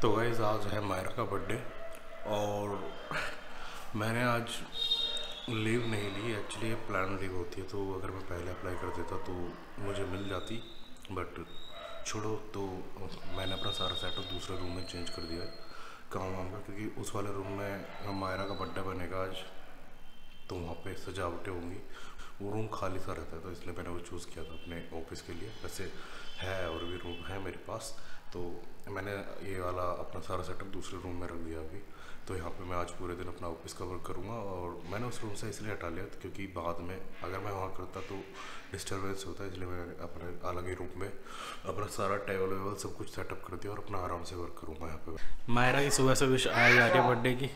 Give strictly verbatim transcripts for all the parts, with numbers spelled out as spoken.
तो गाइस आज है मायरा का बर्थडे और मैंने आज लीव नहीं ली। एक्चुअली ये प्लान लीव होती है, तो अगर मैं पहले अप्लाई कर देता तो मुझे मिल जाती, बट छोड़ो। तो मैंने अपना सारा सेटअप दूसरे रूम में चेंज कर दिया है काम वाम का, क्योंकि उस वाले रूम में मायरा का बर्थडे बनेगा आज, तो वहाँ पे सजावटें होंगी। वो रूम खाली सा रहता है, तो इसलिए मैंने वो चूज़ किया था अपने ऑफिस के लिए। वैसे है और भी रूम है मेरे पास, तो मैंने ये वाला अपना सारा सेटअप दूसरे रूम में रख दिया अभी। तो यहाँ पे मैं आज पूरे दिन अपना ऑफिस का वर्क करूँगा, और मैंने उस रूम से इसलिए हटा लिया क्योंकि बाद में अगर मैं वहाँ करता तो डिस्टर्बेंस होता है, इसलिए मैंने अपने अलग ही रूम में अपना सारा टेबल वेबल सब कुछ सेटअप कर दिया और अपना आराम से वर्क करूँगा यहाँ पे। मायरा की सुबह से विश आई जा रही है बर्थडे की।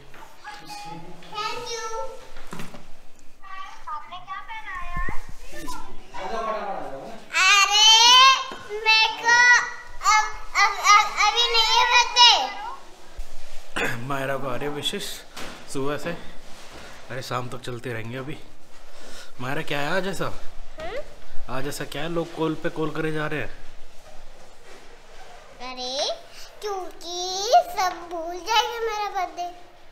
मायरा को आ रही है विशेष सुबह से, अरे शाम तक चलते रहेंगे अभी। मायरा क्या है आज ऐसा? आज ऐसा क्या है, लोग कॉल पे कॉल करे जा रहे हैं? अरे क्योंकि सब भूल जाएंगे मेरा बर्थडे।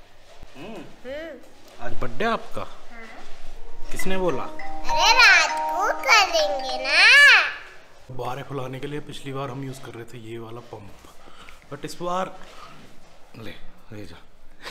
आज बर्थडे आपका? हाँ। किसने बोला? अरे रात को करेंगे ना। बारें फुलाने के लिए पिछली बार हम यूज कर रहे थे ये वाला पंप, बट इस बार ले ले जा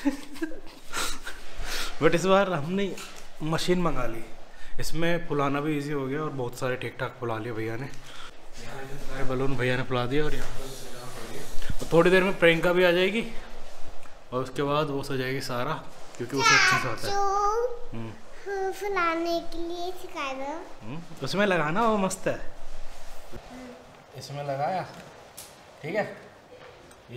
बट इस बार हमने मशीन मंगा ली, इसमें फुलाना भी इजी हो गया और बहुत सारे ठीक ठाक फुला लिए भैया ने। सारे बलून भैया ने फुला दिए और यहाँ तो थोड़ी देर में प्रियंका भी आ जाएगी और उसके बाद वो सजाएगी सारा, क्योंकि उसे अच्छे से आता है। फुलाने के लिए सिखा दो। उसमें लगाना, वो मस्त है। इसमें लगाया, ठीक है। ये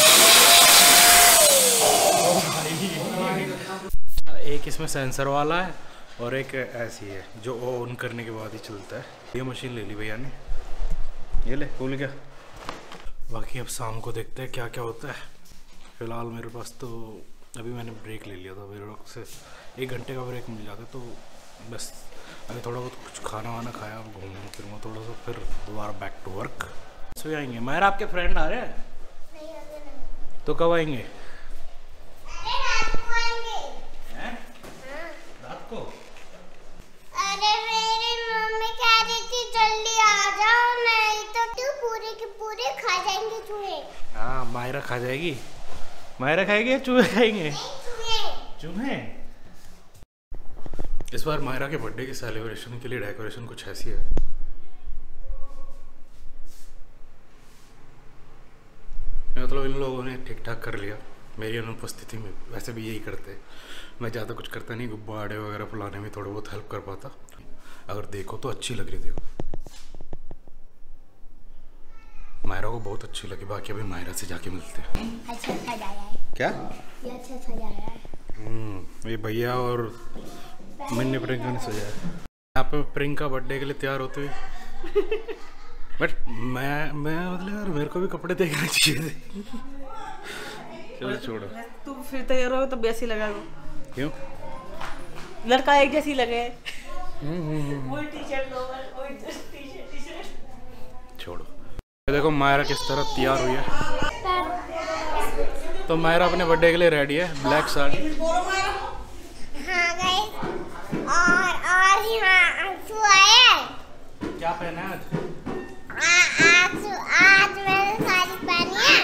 एक इसमें सेंसर वाला है और एक ऐसी है जो ऑन करने के बाद ही चलता है। ये मशीन ले ली भैया ने, ये ले खोल गया। बाकी अब शाम को देखते हैं क्या क्या होता है। फिलहाल मेरे पास तो अभी मैंने ब्रेक ले लिया था, मेरे से एक घंटे का ब्रेक मिल जाता, तो बस अभी थोड़ा बहुत कुछ खाना वाना खाया, घूमूंगा फिरूँगा थोड़ा सा, फिर दोबारा बैक टू वर्क। सो आएंगे। मायरा आपके फ्रेंड आ रहे हैं? नहीं अभी नहीं। तो कब आएंगे? अरे रात को आएंगे। हैं? हाँ। रात को? अरे मेरी मम्मी कह रही थी जल्दी आ जाओ, नहीं तो तू पूरे के पूरे खा जाएंगे चूहे। हाँ, मायरा खा जाएगी। मायरा खाएगी या चूहे खाएंगे? चूहे। चूहे। इस बार मायरा के बर्थडे के सेलिब्रेशन के लिए डेकोरेशन कुछ ऐसी है। मतलब इन लोगों ने ठीक ठाक कर लिया मेरी अनुपस्थिति में। वैसे भी यही करते, मैं ज़्यादा कुछ करता नहीं, गुब्बारे वगैरह फुलाने में थोड़ा बहुत हेल्प कर पाता। अगर देखो तो अच्छी लग रही, देखो मायरा को बहुत अच्छी लगी। बाकी अभी मायरा से जाके मिलते हैं। अच्छा सजाया है। क्या? ये अच्छा सजाया है। हम्म, ये भैया और मैंने प्रियंका ने सजाया। यहाँ पे प्रियंका बर्थडे के लिए तैयार होते हुए, बट मैं मैं मतलब यार मेरे को भी कपड़े देखना चाहिए थे। चलो छोड़ो, तू फिर तैयार हो तो वैसी लगा। क्यों? लड़का एक जैसी लगे। वही टी-शर्ट लोवर, वही टी-शर्ट टी-शर्ट। छोड़ो। देखो मायरा किस तरह तैयार हुई है। तो मायरा अपने बर्थडे के लिए रेडी है, ब्लैक साड़ी। हाँ गाइस, और और यहाँ आंसू आए। क्या पहना है आज? आज आज मैंने साड़ी पहनी है।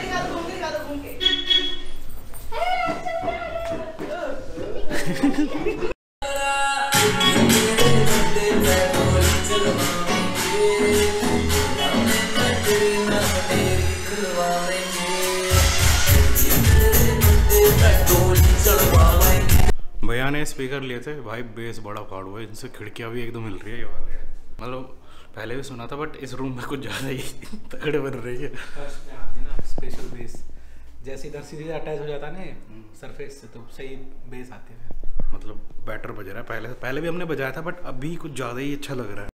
भैया ने स्पीकर लिए थे भाई, बेस बड़ा फाड़ हुआ है, इनसे खिड़कियाँ भी एकदम मिल रही है ये वाले। मतलब पहले भी सुना था, बट इस रूम में कुछ ज़्यादा ही तगड़े बन रही है। फर्स्ट में आती है ना स्पेशल बेस, जैसे इधर सीधे अटैच हो जाता है ना सरफेस से, तो सही बेस आती है। मतलब बेटर बज रहा है। पहले पहले भी हमने बजाया था, बट अभी कुछ ज़्यादा ही अच्छा लग रहा है।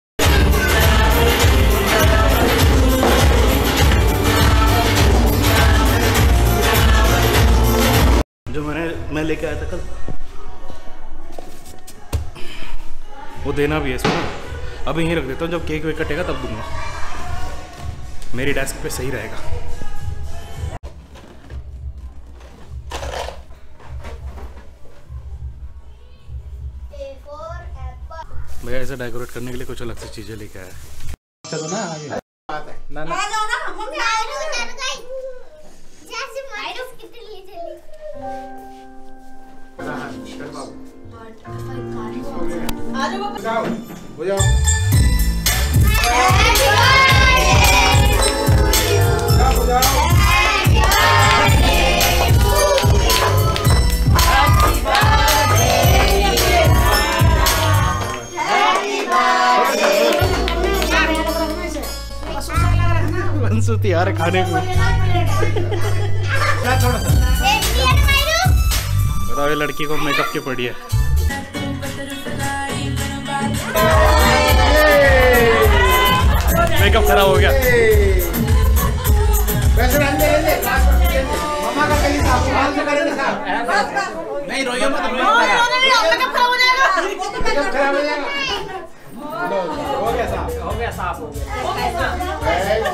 जो मैंने मैं लेके आया था कल, वो देना भी है इसमें। अभी यहीं रख देता हूँ, जब केक वेक कटेगा तब दूंगा। मेरी डेस्क पे सही रहेगा। ऐसे डेकोरेट करने के लिए कुछ अलग से चीजें लेके आया। चलो ना आगे। ना ना आ जाओ ना मम्मी आ आरू डर गई जैसे आरू कितनी जल्दी आ जाओ बाबा। जाओ हो जाओ जाओ जाओ। मनसूती यार खाने को। बताओ ये लड़की को मेकअप की पड़ी है। मेकअप खराब हो गया। मम्मा का कहीं साफ हाल से करेंगे साफ। नहीं रोइए मत मेकअप खराब हो जाएगा। मेकअप खराब हो जाएगा। हो गया साफ हो गया साफ हो गया।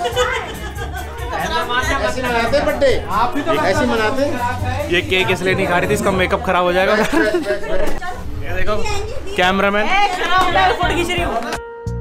ऐसे मनाते बर्थडे आप ही तो ऐसे मनाते। ये केक इसलिए नहीं खा रही थी, इसका मेकअप खराब हो जाएगा। ये देखो कैमरामैन खराब हो जाएगा, फोटो खींच रही हूँ।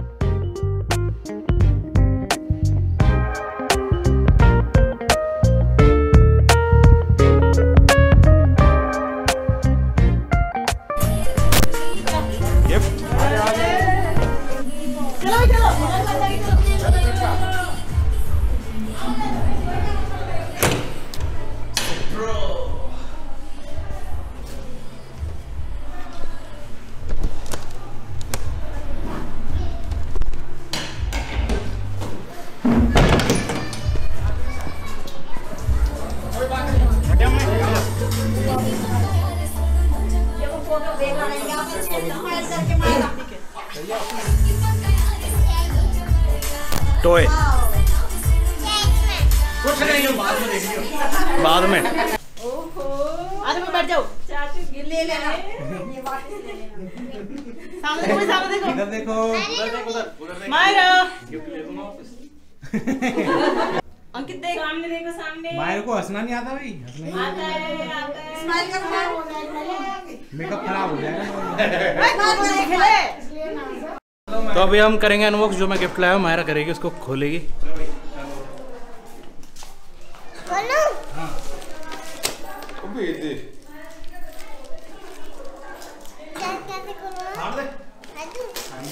टॉय कुछ नहीं हो बाद में देखियो। बाद में। आगे में बैठ जाओ। चाचू ले लेना। सामने देखो, सामने देखो। इधर देखो उधर देखो उधर मायरा अंकित देख, सामने देखो, सामने। मायर को हंसना नहीं आता भाई। हंसना आता है, आता है। स्माइल कर। मेकअप खराब हो जाएगा। तो अभी हम करेंगे अनबॉक्स। जो मैं गिफ्ट लाया हूँ मायरा करेगी, उसको खोलेगी। बोलो हाँ क्या कैसे करो हां दे आजू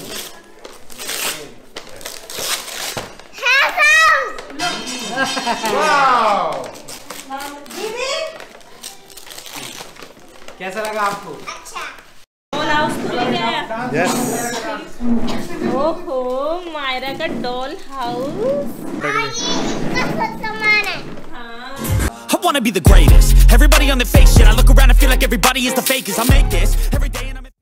वाओ। दीदी कैसा लगा आपको? अच्छा डॉल हाउस खुल गया। यस। ओहो मायरा का डॉल हाउस। सामान है। I wanna be the greatest. Everybody on the fake shit. I look around and feel like everybody is the fakest. I make this every day and I'm